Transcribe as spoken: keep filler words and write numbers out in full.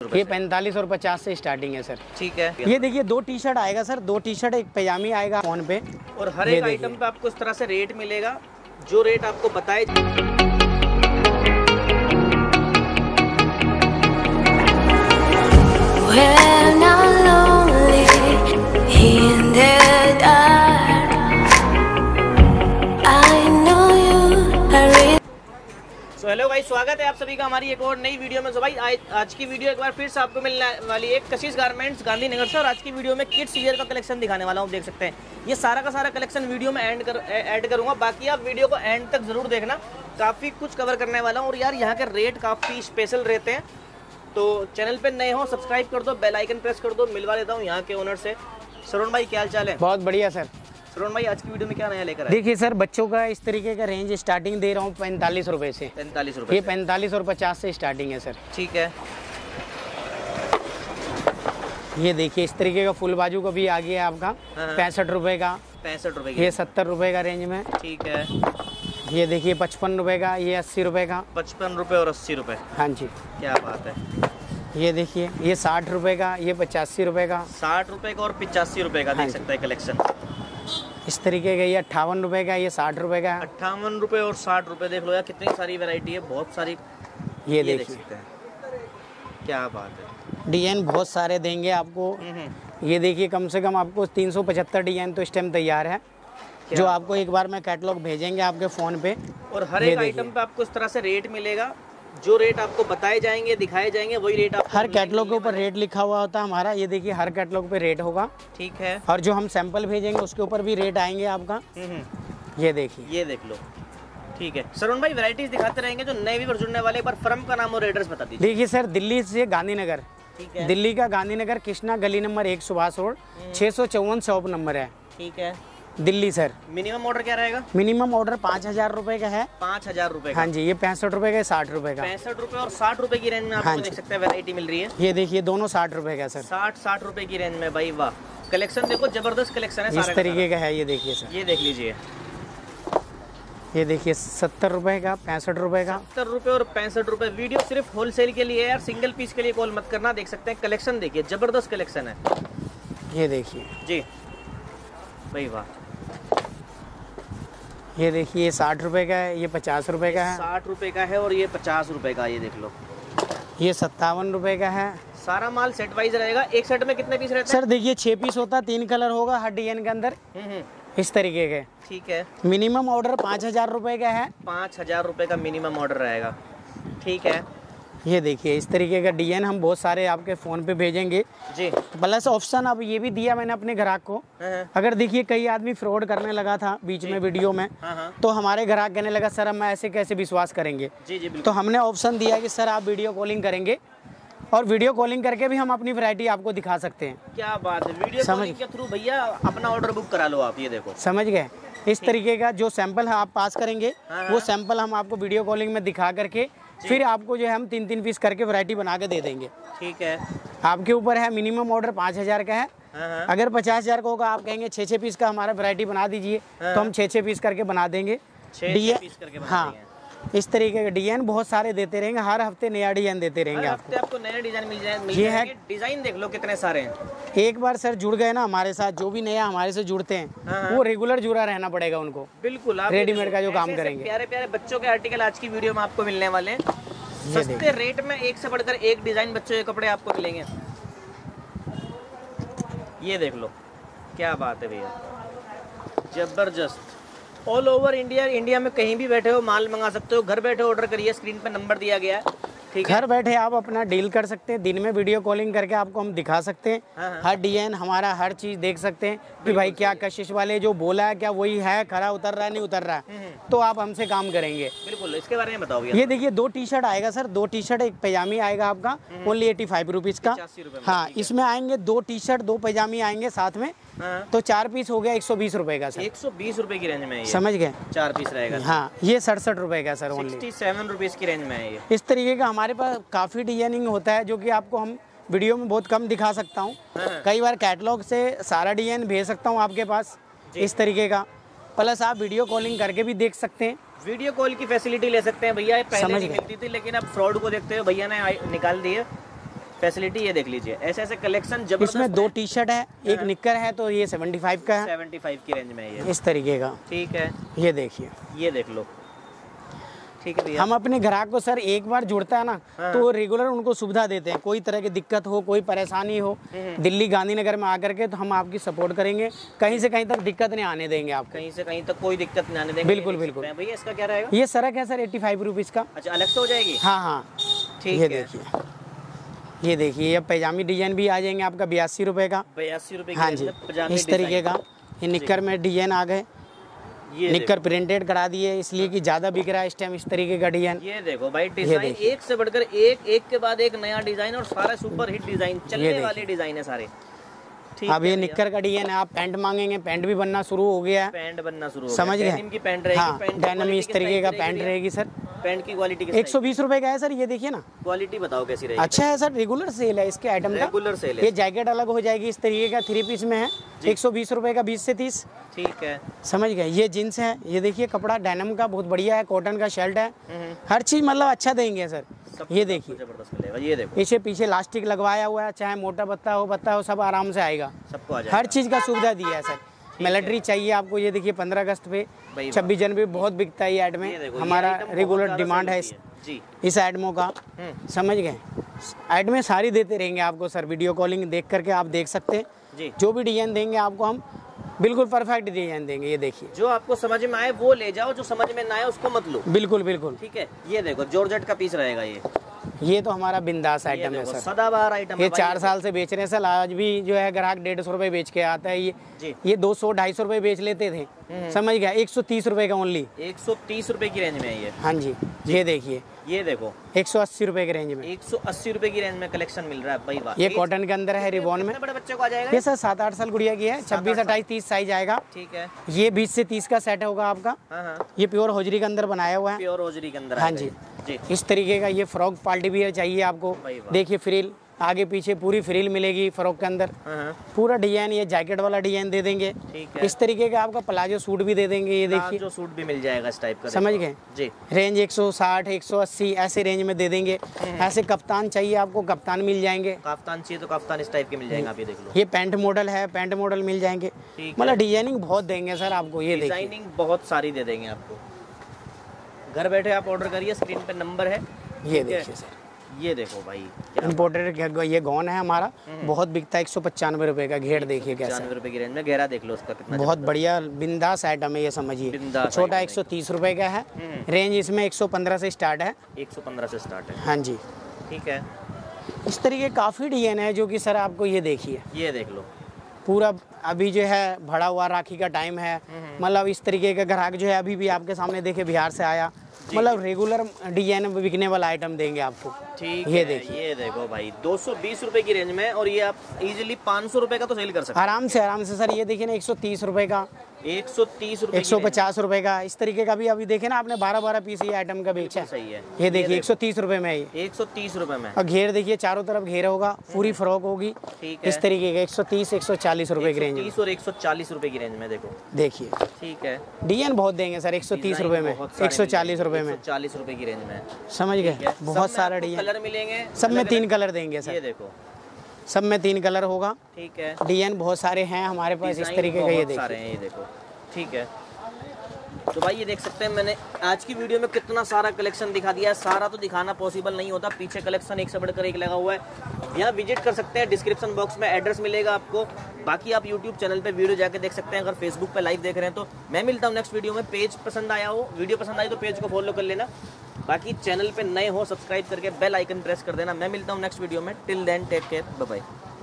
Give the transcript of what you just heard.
ये पैंतालीस और पचास से स्टार्टिंग है सर। ठीक है। ये देखिए दो टी शर्ट आएगा सर, दो टी शर्ट एक पैजामी आएगा फोन पे, और हर एक आइटम पे आपको इस तरह से रेट मिलेगा, जो रेट आपको बताए। तो हेलो भाई, स्वागत है आप सभी का हमारी एक और नई वीडियो में। तो भाई आज, आज की वीडियो एक बार फिर से आपको मिलने वाली है कशिश गारमेंट्स गांधीनगर से। और आज की वीडियो में किड्स वियर का कलेक्शन दिखाने वाला हूँ। देख सकते हैं ये सारा का सारा कलेक्शन वीडियो में एंड कर ऐड करूँगा। बाकी आप वीडियो को एंड तक जरूर देखना, काफ़ी कुछ कवर करने वाला हूँ। और यार यहाँ के रेट काफ़ी स्पेशल रहते हैं, तो चैनल पर नए हो सब्सक्राइब कर दो, बेल आइकन प्रेस कर दो। मिलवा देता हूँ यहाँ के ओनर से। श्रवण भाई क्या हाल चाल है? बहुत बढ़िया सर। श्रवण भाई आज की वीडियो में क्या नया लेकर आए? देखिए सर, बच्चों का इस तरीके का रेंज स्टार्टिंग दे रहा हूँ पैंतालीस रुपए से। पैंतालीस रुपए ये पैंतालीस और पचास से स्टार्टिंग है सर। ठीक है। ये देखिए इस तरीके का फुल बाजू का भी आ गया है आपका पैंसठ रुपए का। पैंसठ रुपए ये सत्तर रुपए का रेंज में। ठीक है। ये देखिए पचपन रुपए का, ये अस्सी रुपए का। पचपन रुपए और अस्सी रुपए। हाँ जी, क्या बात है। ये देखिए ये साठ रुपए का, ये पचासी रुपए का। साठ रुपए का और पिचासी रुपए का। देख सकते हैं कलेक्शन इस तरीके का। ये अट्ठावन रुपए का, ये साठ रुपए का। अट्ठावन रुपए और साठ रुपए। देख लो यार कितनी सारी वैरायटी है, बहुत सारी। ये, ये देख देख सकते हैं, क्या बात है। डिजाइन बहुत सारे देंगे आपको। ये देखिए कम से कम आपको तीन सौ पचहत्तर डिजाइन तो इस टाइम तैयार है, जो आपको एक बार में कैटलॉग भेजेंगे आपके फोन पे। और हर एक आइटम पे आपको इस तरह से रेट मिलेगा, जो रेट आपको बताए जाएंगे, दिखाए जाएंगे, वही रेट आपको हर कैटलॉग के ऊपर रेट लिखा हुआ होता है हमारा। ये देखिए हर कैटलॉग पे रेट होगा। ठीक है। और जो हम सैंपल भेजेंगे उसके ऊपर भी रेट आएंगे आपका। ये देखिए, ये देख लो। ठीक है श्रवण भाई, वैरायटीज दिखाते रहेंगे। जो नए व्यूअर जुड़ने वाले, एक बार फर्म का नाम और एड्रेस बता दीजिए। देखिए सर, दिल्ली से गांधीनगर। ठीक है। दिल्ली का गांधीनगर, कृष्णा गली नंबर एक, सुभाष रोड, छः सौ चौवन शॉप नंबर है। ठीक है। दिल्ली सर। मिनिमम ऑर्डर क्या रहेगा? मिनिमम ऑर्डर पाँच हजार रुपए का है। पाँच हजार रुपए का। हाँ जी, ये पैंसठ रुपए का, साठ रुपए का। पैंसठ रुपए और साठ रुपए की रेंज में आपको देख सकते हैं वैरायटी मिल रही है। ये देखिए दोनों साठ रुपए का सर। साठ साठ रुपए की रेंज में भाई, वाह। कलेक्शन देखो, जबरदस्त कलेक्शन है। इस तरीके का है। ये देखिए सर, ये देख लीजिए। ये देखिए सत्तर रुपए का, पैंसठ रुपए का। सत्तर रुपए और पैंसठ रुपए। वीडियो सिर्फ होलसेल के लिए है यार, सिंगल पीस के लिए कॉल मत करना। देख सकते हैं कलेक्शन, देखिए जबरदस्त कलेक्शन है। ये देखिए जी भाई, वाह। ये देखिए साठ रुपए का है, ये पचास रुपए का है। साठ रुपए का है और ये पचास रुपए का। ये देख लो, ये सत्तावन रुपए का है। सारा माल सेट वाइज रहेगा। एक सेट में कितने पीस रहते हैं? सर देखिए छह पीस होता है, तीन कलर होगा हर डिजाइन के अंदर। इस तरीके के। ठीक है। मिनिमम ऑर्डर पाँच हजार रुपए का है। पाँच हजार रुपए का मिनिमम ऑर्डर रहेगा। ठीक है। ये देखिए इस तरीके का डिजाइन हम बहुत सारे आपके फोन पे भेजेंगे जी। प्लस ऑप्शन अब ये भी दिया मैंने अपने ग्राहक को। अगर देखिए कई आदमी फ्रॉड करने लगा था बीच में वीडियो में, तो हमारे ग्राहक कहने लगा सर हम ऐसे कैसे विश्वास करेंगे। जी जी, तो हमने ऑप्शन दिया कि सर आप वीडियो कॉलिंग करेंगे, और वीडियो कॉलिंग करके भी हम अपनी वैरायटी आपको दिखा सकते हैं। क्या बात है। वीडियो कॉलिंग के थ्रू भैया अपना ऑर्डर बुक करा लो आप। ये देखो, समझ गए। इस तरीके का जो सैंपल है आप पास करेंगे, वो सैंपल हम आपको वीडियो कॉलिंग में दिखा करके फिर आपको जो है हम तीन तीन पीस करके वैरायटी बना के दे देंगे। ठीक है। आपके ऊपर है। मिनिमम ऑर्डर पाँच हजार का है। अगर पचास हजार का होगा, आप कहेंगे छः छः पीस का हमारा वैरायटी बना दीजिए, तो हम छः छः पीस करके बना देंगे। डिजाइन, हाँ इस तरीके के डिजाइन बहुत सारे देते रहेंगे। हर हफ्ते नया डिजाइन देते रहेंगे आपको। आपको नया डिजाइन मिल जाए। ये है डिजाइन, देख लो कितने सारे हैं। एक बार सर जुड़ गए ना हमारे साथ, जो भी नया हमारे से जुड़ते हैं वो रेगुलर जुड़ा रहना पड़ेगा उनको। बिल्कुल। रेडीमेड का जो काम करेंगे। प्यारे प्यारे बच्चों के आर्टिकल आज की वीडियो में आपको मिलने वाले हैं। सस्ते रेट में एक से बढ़कर एक डिजाइन बच्चों के कपड़े आपको मिलेंगे। ये देख लो, क्या बात है भैया, जबरदस्त। ऑल ओवर इंडिया, इंडिया में कहीं भी बैठे हो माल मंगा सकते हो। घर बैठे ऑर्डर करिए, स्क्रीन पर नंबर दिया गया है। ठीक है। घर बैठे आप अपना डील कर सकते हैं। दिन में वीडियो कॉलिंग करके आपको हम दिखा सकते हैं। हाँ। हर डिजाइन हमारा, हर चीज देख सकते हैं कि भाई क्या कशिश वाले जो बोला है क्या वही है, खरा उतर रहा है नहीं उतर रहा है, तो आप हमसे काम करेंगे। बिल्कुल, इसके बारे में बताओ भैया। ये देखिए दो टी शर्ट आएगा सर, दो टी शर्ट एक पैजामी आएगा आपका, ओनली एटी फाइव रुपीज का। हाँ, इसमें आएंगे दो टी शर्ट दो पैजामी आएंगे साथ में। हाँ। तो चार पीस हो गया एक सौ बीस रुपए का सर। एक सौ बीस रुपए की रेंज में है। समझ गए, चार पीस रहेगा। हाँ, ये सड़सठ रुपए का sir, only sixty seven rupees की रेंज में है ये। इस तरीके का हमारे पास काफी डिजाइनिंग होता है, जो कि आपको हम वीडियो में बहुत कम दिखा सकता हूँ। कई बार कैटलॉग से सारा डिजाइन भेज सकता हूँ आपके पास इस तरीके का। प्लस आप वीडियो कॉलिंग करके भी देख सकते हैं। वीडियो कॉल की फैसिलिटी ले सकते हैं भैया। पहले नहीं मिलती थी, लेकिन अब फ्रॉड को देखते हुए भैया ने निकाल दी है। फैसिलिटी ये देख लीजिए, ऐसे ऐसे कलेक्शन जबरदस्त। इसमें दो टी शर्ट है, एक निक्कर है, तो ये सेवेंटी फाइव का है, सेवेंटी फाइव की रेंज में ये इस तरीके का। ठीक है, ये देखिए, ये देख लो। ठीक है भैया, हम अपने ग्राहक को सर एक बार जुड़ता है ना, हाँ। तो रेगुलर उनको सुविधा देते हैं। कोई तरह की दिक्कत हो, कोई परेशानी हो, दिल्ली गांधीनगर में आकर के, तो हम आपकी सपोर्ट करेंगे। कहीं से कहीं तक दिक्कत नहीं आने देंगे आपको, कहीं से कहीं तक कोई दिक्कत नहीं आने देंगे। बिल्कुल बिल्कुल। भैया इसका क्या रहेगा? ये सरक है सर एट्टी फाइव रुपीज़ का। अच्छा, अलग से हो जाएगी? हाँ हाँ, ठीक ये है। देखिए, ये देखिए, अब पैजामी डिजाइन भी आ जाएंगे आपका बयासी रुपए का। बयासी रुपए हाँ जी, इस तरीके का। ये निक्कर में डिजाइन आ गए, ये निक्कर प्रिंटेड करा दिए, इसलिए कि ज्यादा बिक रहा है इस टाइम इस तरीके का डिजाइन। ये देखो भाई, डिजाइन एक से बढ़कर एक, एक के बाद एक नया डिजाइन, और सारा सुपर हिट डिजाइन, चलने वाले डिजाइन है सारे। अब ये निक्कर का डिजाइन है, आप पैंट मांगेंगे, पैंट भी बनना शुरू हो गया है। पैंट बनना शुरू हो समझ गए? डेनिम की पैंट रहेगी। हाँ, डेनिम इस तरीके का पैंट रहेगी सर। पैंट की क्वालिटी एक सौ बीस रुपए का है सर, ये देखिए ना। क्वालिटी बताओ कैसी रहेगी? अच्छा है सर, रेगुलर सेल है इसके आइटम का। रेगुलर सेल है। ये जैकेट अलग हो जाएगी, इस तरीके का थ्री पीस में है, एक सौ बीस रुपए का, बीस से तीस। ठीक है, समझ गए? ये जींस है, ये देखिए कपड़ा डेनिम का बहुत बढ़िया है, कॉटन का शर्ट है, हर चीज मतलब अच्छा देंगे सर। ये देखिए, जबरदस्त मिलेगा। ये देखो, पीछे पीछे लास्टिक लगवाया हुआ है, चाहे मोटा पत्ता हो पत्ता हो, सब आराम से आएगा, सबको आ जाएगा। हर चीज का सुविधा दिया है सर। मिलिट्री चाहिए आपको, ये देखिए पंद्रह अगस्त पे, छब्बीस जनवरी बहुत बिकता है ये ऐड में, हमारा रेगुलर डिमांड है इस जी इस एडमो का। समझ गए? ऐड में सारी देते रहेंगे आपको सर, वीडियो कॉलिंग देख करके आप देख सकते हैं जी। जो भी डिजाइन देंगे आपको हम बिल्कुल परफेक्ट डिजाइन देंगे। ये देखिए, जो आपको समझ में आए वो ले जाओ, जो समझ में ना आए उसको मत लो। बिल्कुल बिल्कुल। ठीक है, ये देखो जॉर्जेट का पीस रहेगा ये। ये तो हमारा बिंदास आइटम है सर, सदाबहार आइटम ये चार साल से बेच रहे हैं सर। आज भी जो है ग्राहक डेढ़ सौ रुपए बेच के आता है, ये ये दो सौ ढाई सौ रुपए बेच लेते थे, समझ गया? एक सौ तीस रुपए का ओनली, एक सौ तीस रुपए की रेंज में है ये। हाँ जी, ये देखिए, ये देखो एक सौ अस्सी रुपए के रेंज में, एक सौ अस्सी रुपए की रेंज में कलेक्शन मिल रहा है भाई। वाह, ये कॉटन के अंदर है, रिबॉन में। बड़े बच्चे को आ जाएगा ये सर सात आठ साल गुड़िया की है, छब्बीस अट्ठाईस तीस साइज आएगा। ठीक है, ये बीस से तीस का सेट होगा आपका। हाँ हाँ, ये प्योर होजरी के अंदर बनाया हुआ है, प्योर होजरी के अंदर। हाँ जी जी। इस तरीके का ये फ्रॉक पार्टी वियर चाहिए आपको, देखिए फ्रिल आगे पीछे पूरी फ्रिल मिलेगी फ्रॉक के अंदर, पूरा डिजाइन। ये जैकेट वाला डिजाइन दे देंगे, इस तरीके का आपका प्लाजो सूट भी दे देंगे। ये देखिए, जो सूट भी मिल जाएगा इस टाइप का, समझ गए जी। रेंज एक सौ साठ एक सौ अस्सी ऐसे रेंज में दे देंगे। ऐसे कप्तान चाहिए आपको, कप्तान मिल जाएंगे। कप्तान चाहिए तो कप्तान इस टाइप के मिल जाएंगे, आप ये देख लो। ये पैंट मॉडल है, पैंट मॉडल मिल जाएंगे, मतलब डिजाइनिंग बहुत देंगे सर आपको। ये देखिए, डिजाइनिंग बहुत सारी दे देंगे आपको। घर बैठे आप ऑर्डर करिए, स्क्रीन पे नंबर है। ये देखिए सर, ये देखो भाई, इम्पोर्टेड ये गौन है हमारा, बहुत बिकता है, एक सौ पचानवे रुपए का। घेर देखिए कैसा, पचानवे रुपए की रेंज में घेरा देख लो उसका कितना बहुत बढ़िया बिंदास आइटम है ये, समझिए। छोटा एक सौ तीस रुपए का है, रेंज इसमें एक सौ पंद्रह से स्टार्ट है, एक सौ पंद्रह से स्टार्ट है। हाँ जी, ठीक है। इस तरीके काफ़ी डिजाइन है जो कि सर आपको ये देखिए, ये देख लो पूरा। अभी जो है भरा हुआ राखी का टाइम है, मतलब इस तरीके का ग्राहक जो है अभी भी आपके सामने देखे बिहार से आया, मतलब रेगुलर डिजाइन में बिकने वाला आइटम देंगे आपको। ठीक ये है, देखिए, ये देखो भाई, दो सौ बीस रुपए की रेंज में, और ये आप इजीली पाँच सौ रुपए का तो सेल कर सकते हैं आराम से आराम से सर। ये देखिए ना, एक सौ तीस रुपए का, एक सौ तीस रुपए, एक सौ पचास रुपए का, इस तरीके का भी अभी देखे ना आपने, बारह बारह पीस ये आइटम का बेचा है। सही है, ये देखिए एक सौ तीस रुपए में, ये एक सौ तीस रुपए में। और घेर देखिए, चारों तरफ घेर होगा, पूरी फ्रॉक होगी, ठीक है। इस तरीके का एक सौ तीस एक सौ चालीस रुपए की रेंज में, तीस और एक सौ चालीस रुपए की रेंज में देखो। देखिए, ठीक है, डिजाइन बहुत देंगे सर, एक सौ तीस रुपए में, एक सौ चालीस रुपए में, चालीस रुपए की रेंज में, समझ गए? बहुत सारा डिजाइन, कलर मिलेंगे, सब में तीन कलर देंगे ये सर, देखो सब में तीन कलर होगा। ठीक है, डिजाइन बहुत सारे हैं हमारे पास, इस तरीके का। ये सारे हैं, ये देखो। ठीक है, तो भाई ये देख सकते हैं, मैंने आज की वीडियो में कितना सारा कलेक्शन दिखा दिया है। सारा तो दिखाना पॉसिबल नहीं होता, पीछे कलेक्शन एक से बढ़कर एक लगा हुआ है, यहाँ विजिट कर सकते हैं। डिस्क्रिप्शन बॉक्स में एड्रेस मिलेगा आपको। बाकी आप यूट्यूब चैनल पे वीडियो जाके देख सकते हैं। अगर फेसबुक पे लाइव देख रहे हैं तो मैं मिलता हूँ नेक्स्ट वीडियो में। पेज पसंद आया हो, वीडियो पसंद आई तो पेज को फॉलो कर लेना। बाकी चैनल पे नए हो सब्सक्राइब करके बेल आइकन प्रेस कर देना। मैं मिलता हूँ नेक्स्ट वीडियो में। Till then take care, bye bye.